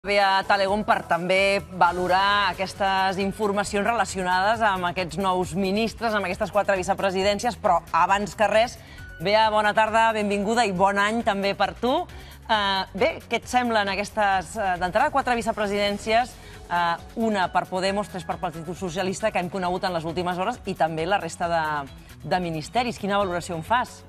Ve a Telegom per també valorar aquestes informacions relacionades amb aquests nous ministres, amb aquestes 4 vicepresidències, però abans que res, Bea, bona tarda, benvinguda i bon any també per tu. Bé, què et semblen aquestes, d'entrada, 4 vicepresidències, una per Podemos, 3 per Partit Socialista, que hem conegut en les últimes hores, i també la resta de ministeris. Quina valoració en fas?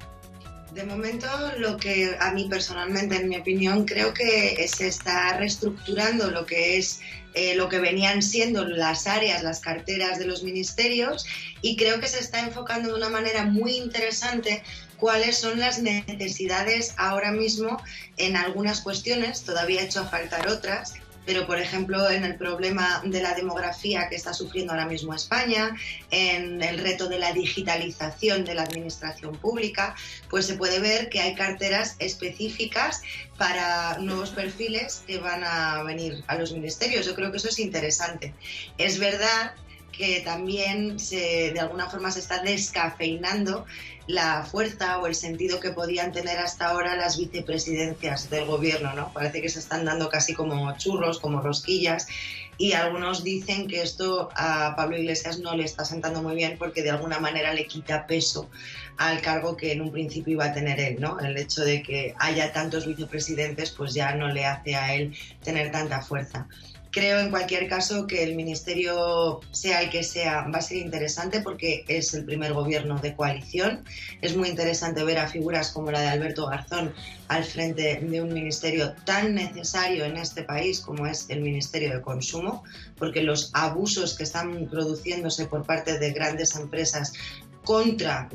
De momento, lo que a mí personalmente, en mi opinión, creo que se está reestructurando lo que es lo que venían siendo las áreas, las carteras de los ministerios, y creo que se está enfocando de una manera muy interesante cuáles son las necesidades ahora mismo en algunas cuestiones. Todavía ha hecho faltar otras, pero por ejemplo en el problema de la demografía que está sufriendo ahora mismo España, en el reto de la digitalización de la administración pública, pues se puede ver que hay carteras específicas para nuevos perfiles que van a venir a los ministerios. Yo creo que eso es interesante. Es verdad que también de alguna forma se está descafeinando la fuerza o el sentido que podían tener hasta ahora las vicepresidencias del gobierno, ¿no? Parece que se están dando casi como churros, como rosquillas, y algunos dicen que esto a Pablo Iglesias no le está sentando muy bien porque de alguna manera le quita peso al cargo que en un principio iba a tener él, ¿no? El hecho de que haya tantos vicepresidentes pues ya no le hace a él tener tanta fuerza. Creo en cualquier caso que el ministerio, sea el que sea, va a ser interesante porque es el primer gobierno de coalición. Es muy interesante ver a figuras como la de Alberto Garzón al frente de un ministerio tan necesario en este país como es el Ministerio de Consumo, porque los abusos que están produciéndose por parte de grandes empresas contra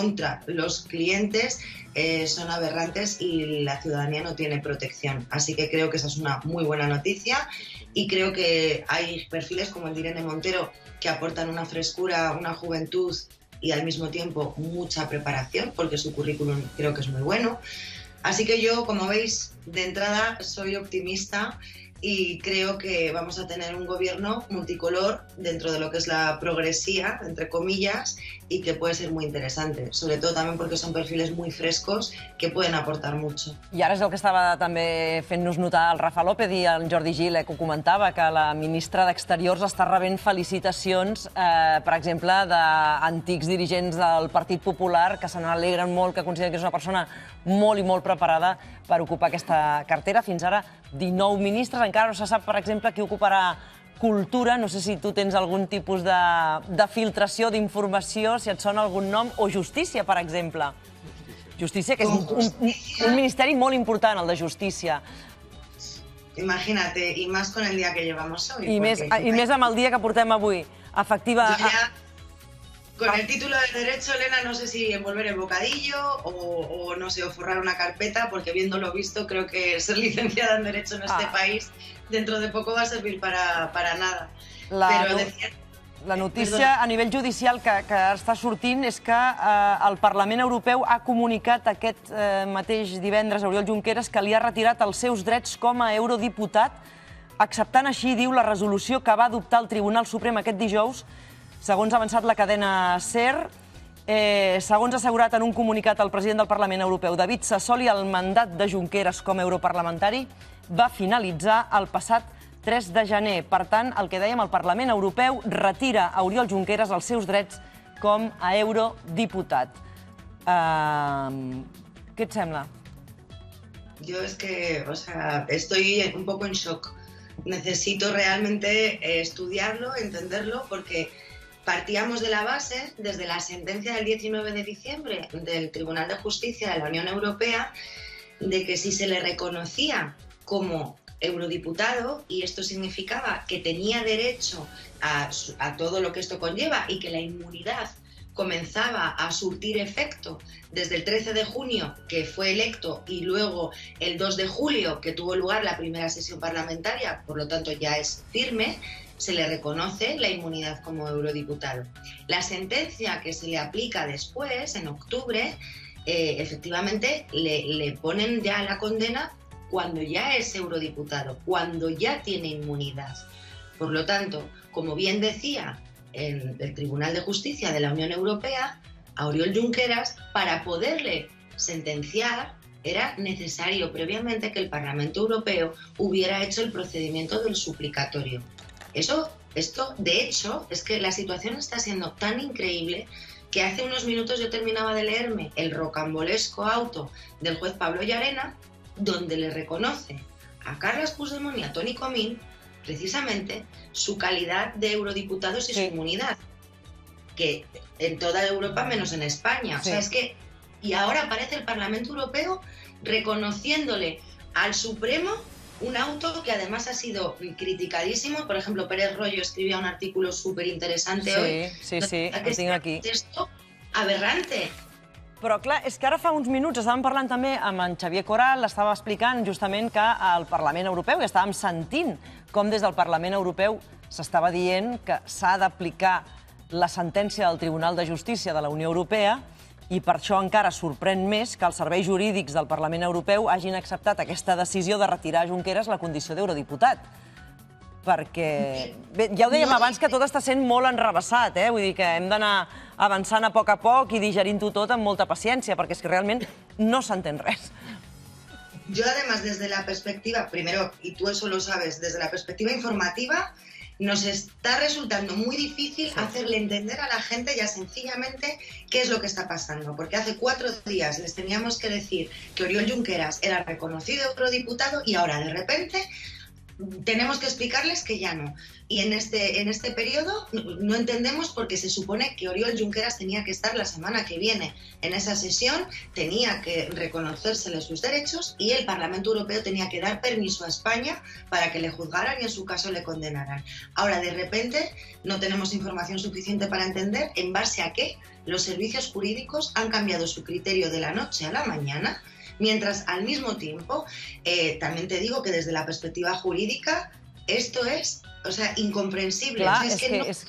los clientes son aberrantes y la ciudadanía no tiene protección. Así que creo que esa es una muy buena noticia y creo que hay perfiles como el de Irene Montero que aportan una frescura, una juventud y al mismo tiempo mucha preparación, porque su currículum creo que es muy bueno. Así que yo, como veis, de entrada soy optimista y creo que vamos a tener un gobierno multicolor dentro de lo que es la progresía, entre comillas, y que puede ser muy interesante, sobre todo también porque son perfiles muy frescos que pueden aportar mucho. I ara és el que estava també fent-nos notar el Rafa López i el Jordi Gil, que ho comentava, que la ministra d'Exteriors està rebent felicitacions, per exemple, d'antics dirigents del Partit Popular que se n'alegren molt, que consideren que és una persona molt i molt preparada per ocupar aquesta cartera. Fins ara 19 ministres, encara no se sap, per exemple, qui ocuparà Cultura. No sé si tu tens algun tipus de filtració, d'informació, si et sona algun nom, o Justícia, per exemple. Justícia, que és un ministeri molt important, el de Justícia. Imagínate, y más con el día que llevamos hoy. I més amb el dia que portem avui. Efectiva... Con el título de Derecho, Elena, no sé si envolver el bocadillo o no sé, o forrar una carpeta, porque viéndolo visto, creo que ser licenciada en Derecho en este país dentro de poco va a servir para nada. La notícia a nivell judicial que està sortint és que el Parlament Europeu ha comunicat aquest mateix divendres a Oriol Junqueras que li ha retirat els seus drets com a eurodiputat, acceptant així, diu, la resolució que va adoptar el Tribunal Suprem aquest dijous. Segons ha avançat la cadena SER, segons ha assegurat en un comunicat el president del Parlament Europeu, David Sassoli, el mandat de Junqueras com a europarlamentari va finalitzar el passat 3 de gener. Per tant, el que dèiem, el Parlament Europeu retira a Oriol Junqueras els seus drets com a eurodiputat. Què et sembla? Yo es que, o sea, estoy un poco en shock. Necesito realmente estudiarlo, entenderlo, porque partíamos de la base, desde la sentencia del 19 de diciembre del Tribunal de Justicia de la Unión Europea, de que si se le reconocía como eurodiputado, y esto significaba que tenía derecho a todo lo que esto conlleva y que la inmunidad comenzaba a surtir efecto desde el 13 de junio, que fue electo, y luego el 2 de julio, que tuvo lugar la primera sesión parlamentaria, por lo tanto ya es firme, se le reconoce la inmunidad como eurodiputado. La sentencia que se le aplica después, en octubre, efectivamente le ponen ya la condena cuando ya es eurodiputado, cuando ya tiene inmunidad. Por lo tanto, como bien decía el Tribunal de Justicia de la Unión Europea, a Oriol Junqueras, para poderle sentenciar, era necesario previamente que el Parlamento Europeo hubiera hecho el procedimiento del suplicatorio. De hecho, es que la situación está siendo tan increíble que hace unos minutos yo terminaba de leerme el rocambolesco auto del juez Pablo Llarena, donde le reconoce a Carles Puigdemont y a Toni Comín precisamente su calidad de eurodiputados y su inmunidad, que en toda Europa menos en España. O sea, es que, y ahora aparece el Parlamento Europeo reconociéndole al Supremo un auto que además ha sido criticadísimo. Por ejemplo, Pérez Royo escribía un artículo súper interesante hoy. Sí, el tinc aquí. Esto aberrante. Però, clar, és que ara fa uns minuts estàvem parlant també amb en Xavier Coral, estava explicant justament que al Parlament Europeu, i estàvem sentint com des del Parlament Europeu s'estava dient que s'ha d'aplicar la sentència del Tribunal de Justícia de la Unió Europea, i per això encara sorprèn més que els serveis jurídics del Parlament Europeu hagin acceptat aquesta decisió de retirar a Junqueras la condició d'eurodiputat. Perquè, bé, ja ho dèiem abans, que tot està sent molt enrevessat, vull dir que hem d'anar avançant a poc i digerint-ho tot amb molta paciència, perquè és que realment no s'entén res. Yo además desde la perspectiva, primero, y tú eso lo sabes, desde la perspectiva informativa, nos está resultando muy difícil hacerle entender a la gente ya sencillamente qué es lo que está pasando. Porque hace 4 días les teníamos que decir que Oriol Junqueras era reconocido eurodiputado y ahora de repente tenemos que explicarles que ya no. Y en este periodo no entendemos porque se supone que Oriol Junqueras tenía que estar la semana que viene en esa sesión, tenía que reconocérsele sus derechos y el Parlamento Europeo tenía que dar permiso a España para que le juzgaran y en su caso le condenaran. Ahora, de repente, no tenemos información suficiente para entender en base a qué los servicios jurídicos han cambiado su criterio de la noche a la mañana. Mientras, al mismo tiempo, también te digo que desde la perspectiva jurídica esto es, o sea, incomprensible. Clar, o sea, és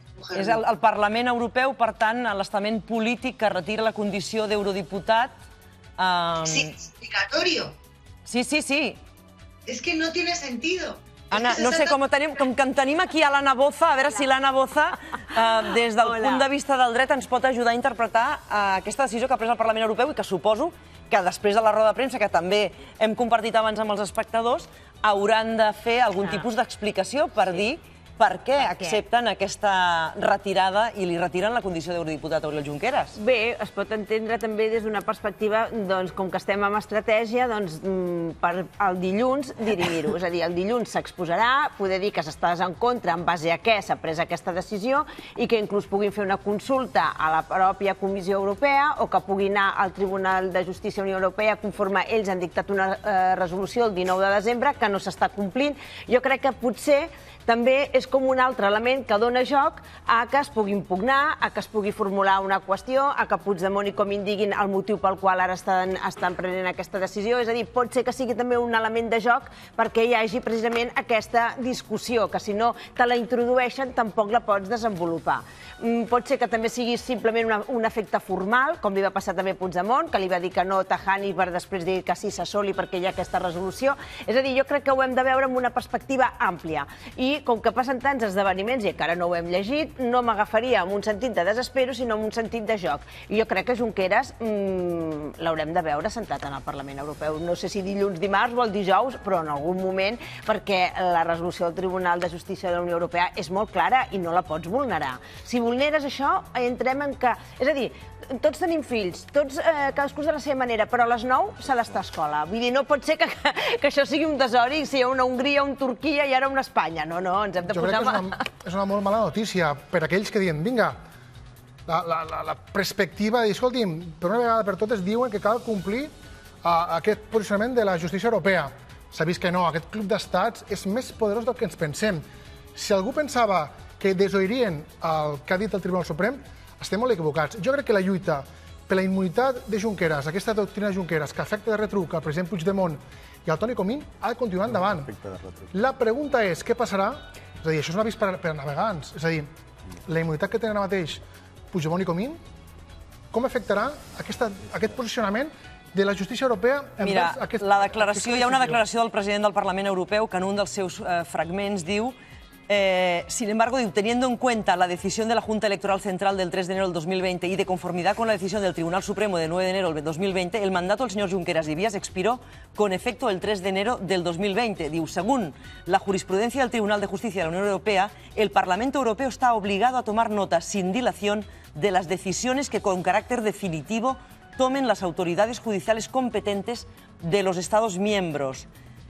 el Parlament Europeu, per tant, l'estament polític que retira la condició d'eurodiputat. Sin explicatorio. Sí. Es que no tiene sentido. Anna, no sé, com que tenim aquí a l'Anna Boza, a veure si l'Anna Boza, des del punt de vista del dret, ens pot ajudar a interpretar aquesta decisió que ha pres el Parlament Europeu i que suposo que després de la roda de premsa, que també hem compartit abans amb els espectadors, hauran de fer algun tipus d'explicació per dir per què accepten aquesta retirada i li retiren la condició d'eurodiputat a Oriol Junqueras. Bé, es pot entendre també des d'una perspectiva, doncs, com que estem en estratègia, doncs, per el dilluns dirimir-ho. És a dir, el dilluns s'exposarà, poder dir que s'estàs en contra en base a què s'ha pres aquesta decisió i que inclús puguin fer una consulta a la pròpia Comissió Europea o que puguin anar al Tribunal de Justícia de la Unió Europea conforme ells han dictat una resolució el 19 de desembre que no s'està complint. Jo crec que potser també és com un altre element que dona joc a que es pugui impugnar, a que es pugui formular una qüestió, a que Puigdemont i Comín diguin el motiu pel qual ara estan prenent aquesta decisió. És a dir, pot ser que sigui també un element de joc perquè hi hagi precisament aquesta discussió, que si no te la introdueixen tampoc la pots desenvolupar. Pot ser que també sigui simplement un efecte formal, com li va passar també a Puigdemont, que li va dir que no Tajani per després dir que sí Sassoli perquè hi ha aquesta resolució. És a dir, jo crec que ho hem de veure amb una perspectiva àmplia. I com que passen tants esdeveniments i encara no ho hem llegit, no m'agafaria en un sentit de desespero, sinó en un sentit de joc. I jo crec que Junqueras l'haurem de veure sentat en el Parlament Europeu. No sé si dilluns, dimarts o el dijous, però en algun moment, perquè la resolució del Tribunal de Justícia de la Unió Europea és molt clara i no la pots vulnerar. Si vulneres això, entrem en que... És a dir, tots tenim fills, tots cadascú de la seva manera, però a les 9 s'ha d'estar a escola. Vull dir, no pot ser que això sigui un desori, si hi ha una Hongria, una Turquia i ara una Espanya. No, ens hem de posar... Jo crec que és una molt mala notícia per aquells que diuen, vinga, la perspectiva de dir, escolti'm, per una vegada per totes diuen que cal complir aquest posicionament de la justícia europea. S'ha vist que no, aquest club d'estats és més poderós del que ens pensem. Si algú pensava que desoirien el que ha dit el Tribunal Suprem, estem molt equivocats. Jo crec que la lluita per la immunitat de Junqueras, aquesta doctrina de Junqueras, que afecta de retruc al president Puigdemont i al Toni Comín, ha de continuar endavant. La pregunta és, què passarà? És a dir, això és un avís per a navegants. És a dir, la immunitat que tenen ara mateix Puigdemont i Comín, com afectarà aquest posicionament de la justícia europea? Mira, hi ha una declaració del president del Parlament Europeu que en un dels seus fragments diu Sin embargo, teniendo en cuenta la decisión de la Junta Electoral Central del 3 de enero del 2020 y de conformidad con la decisión del Tribunal Supremo de 9 de enero del 2020, el mandato del señor Junqueras y Vías expiró con efecto el 3 de enero del 2020. Diu, según la jurisprudencia del Tribunal de Justicia de la Unión Europea, el Parlamento Europeo está obligado a tomar nota sin dilación de las decisiones que con carácter definitivo tomen las autoridades judiciales competentes de los Estados miembros.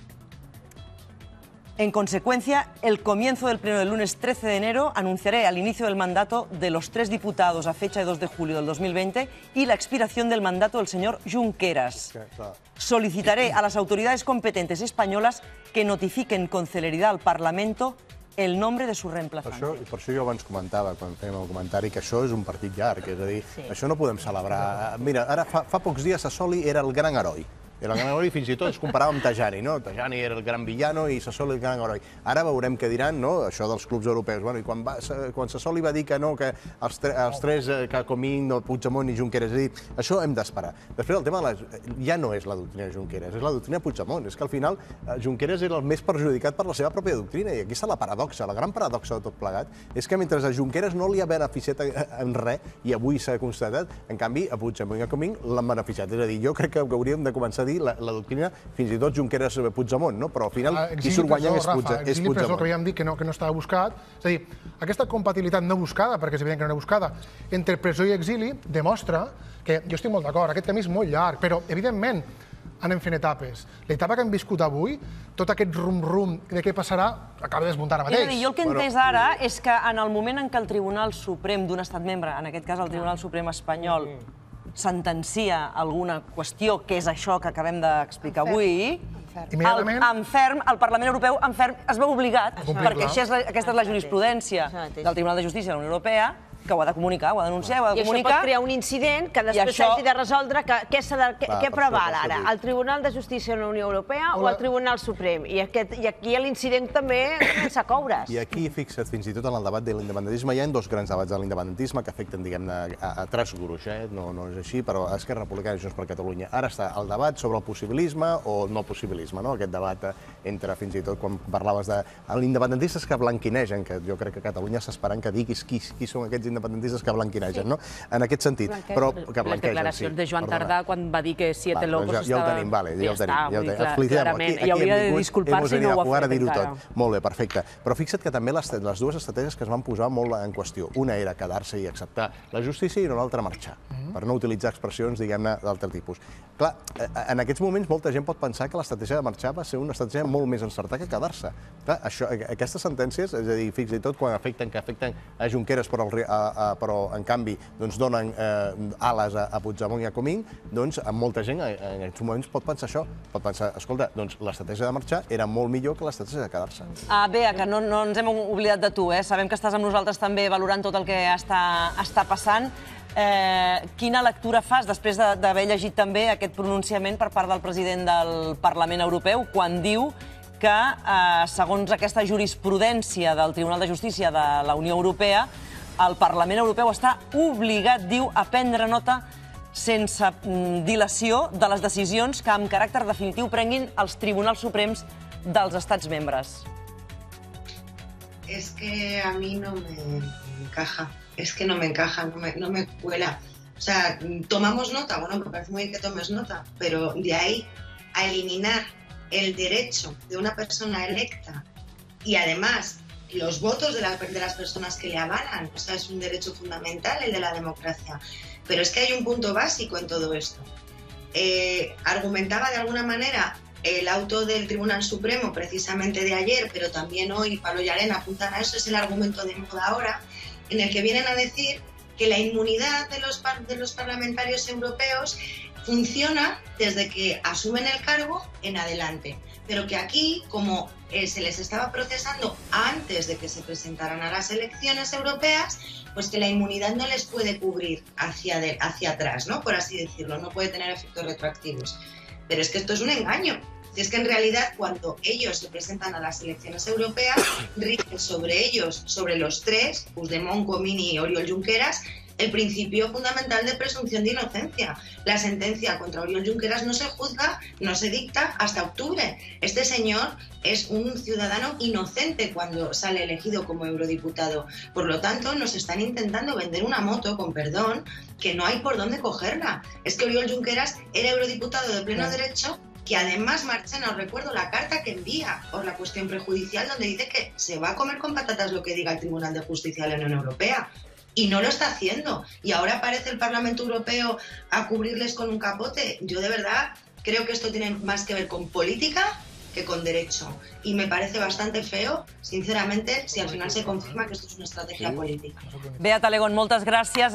En consecuencia, el comienzo del pleno del lunes 13 de enero anunciaré el inicio del mandato de los 3 diputados a fecha de 2 de julio del 2020 y la expiración del mandato del señor Junqueras. Solicitaré a las autoridades competentes españolas que notifiquen con celeridad al Parlamento el nombre de su reemplazante. Per això jo abans comentava, quan fèiem el comentari, que això és un partit llarg, és a dir, això no podem celebrar. Mira, ara fa pocs dies Sassoli era el gran heroi. El gran heroi fins i tot es comparava amb Tajani, no? Tajani era el gran villano i Sassoli el gran heroi. Ara veurem què diran, no?, això dels clubs europeus. Bueno, i quan Sassoli va dir que no, que els tres, que Comín, Puigdemont i Junqueras, és a dir, això hem d'esperar. Després el tema ja no és la doctrina de Junqueras, és la doctrina Puigdemont. És que al final Junqueras era el més perjudicat per la seva pròpia doctrina i aquí està la paradoxa, la gran paradoxa de tot plegat, és que mentre a Junqueras no li ha beneficiat en res, i avui s'ha constatat, en canvi a Puigdemont i a Comín l'han beneficiat. És a dir, jo crec que hauríem de començar a dir la doctrina, fins i tot Junqueras-Puigdemont, no? Però al final qui surt guanyant és Puigdemont. Exili presó, que havíem dit que no estava buscat. És a dir, aquesta compatibilitat no buscada, perquè és evident que no era buscada, entre presó i exili demostra que, jo estic molt d'acord, aquest camí és molt llarg, però evidentment anem fent etapes. L'etapa que hem viscut avui, tot aquest rum-rum de què passarà, acaba desmuntant ara mateix. És a dir, jo el que he entès ara és que en el moment en què el Tribunal Suprem d'un estat membre, en aquest cas el Tribunal Suprem espanyol, sentencia alguna qüestió, que és això que acabem d'explicar avui, el Parlament Europeu en ferm es veu obligat, perquè aquesta és la jurisprudència del Tribunal de Justícia de la Unió Europea, que ho ha de comunicar, ho ha de denunciar, ho ha de comunicar. I això pot crear un incident que després s'hagi de resoldre què preval ara, el Tribunal de Justícia de la Unió Europea o el Tribunal Suprem. I aquí l'incident també comença a coure's. I aquí, fixa't, fins i tot en el debat de l'independentisme, hi ha dos grans debats de l'independentisme que afecten, diguem-ne, a tres gruix, no és així, però Esquerra Republicana i Junts per Catalunya. Ara està el debat sobre el possibilisme o no possibilisme, aquest debat entre, fins i tot, quan parlaves de l'independentistes que blanquinegen, que jo crec que Catalunya està esperant que diguis qui són aquests independentistes que blanquinegen, no? En aquest sentit, però que blanquegen, sí. Les declaracions de Joan Tardà quan va dir que Siete Locos estava... Ja ho tenim, vale, ja ho tenim. Clarament, i hauria de disculpar-se i no ho ha fet encara. Molt bé, perfecte. Però fixa't que també les dues estratègies que es van posar molt en qüestió. Una era quedar-se i acceptar la justícia i una altra marxar, per no utilitzar expressions, diguem-ne, d'altre tipus. Clar, en aquests moments molta gent pot pensar que l'estratègia de marxar va ser una estratègia molt més encertada que quedar-se. Aquestes sentències, és a dir, fins i tot quan afecten a Junqueras, però en canvi donen ales a Puigdemont i a Comín, doncs molta gent en aquests moments pot pensar això. Pot pensar, escolta, doncs l'estratègia de marxar era molt millor que l'estratègia de quedar-se. Bea, que no ens hem oblidat de tu, sabem que estàs amb nosaltres també valorant tot el que està passant. Quina lectura fas després d'haver llegit també aquest pronunciament per part del president del Parlament Europeu quan diu que, segons aquesta jurisprudència del Tribunal de Justícia de la Unió Europea, el Parlament Europeu està obligat, diu, a prendre nota sense dilació de les decisions que amb caràcter definitiu prenguin els tribunals suprems dels estats membres? Es que a mí no me encaja. Es que no me encaja, no me cuela. O sea, tomamos nota, bueno, me parece muy bien que tomes nota, pero de ahí a eliminar el derecho de una persona electa y además los votos de las personas que le avalan, o sea, es un derecho fundamental el de la democracia. Pero es que hay un punto básico en todo esto. Argumentaba de alguna manera el auto del Tribunal Supremo precisamente de ayer, pero también hoy Pablo y Arena apuntan a eso, es el argumento de moda ahora, en el que vienen a decir que la inmunidad de los parlamentarios europeos funciona desde que asumen el cargo en adelante, pero que aquí, como se les estaba procesando antes de que se presentaran a las elecciones europeas, pues que la inmunidad no les puede cubrir hacia atrás, ¿no? Por así decirlo, no puede tener efectos retroactivos. Pero es que esto es un engaño. Si es que en realidad cuando ellos se presentan a las elecciones europeas, rigen sobre ellos, sobre los tres, Puigdemont, Comín y Oriol Junqueras, el principio fundamental de presunción de inocencia. La sentencia contra Oriol Junqueras no se juzga, no se dicta hasta octubre. Este señor es un ciudadano inocente cuando sale elegido como eurodiputado. Por lo tanto, nos están intentando vender una moto, con perdón, que no hay por dónde cogerla. Es que Oriol Junqueras era eurodiputado de pleno derecho, que además Marchena, os recuerdo la carta que envía por la cuestión prejudicial, donde dice que se va a comer con patatas lo que diga el Tribunal de Justicia de la Unión Europea. Y no lo está haciendo. Y ahora aparece el Parlamento Europeo a cubrirles con un capote. Yo de verdad creo que esto tiene más que ver con política que con derecho. Y me parece bastante feo, sinceramente, si al final se confirma que esto es una estrategia política. Bea Talegón, moltes gràcies.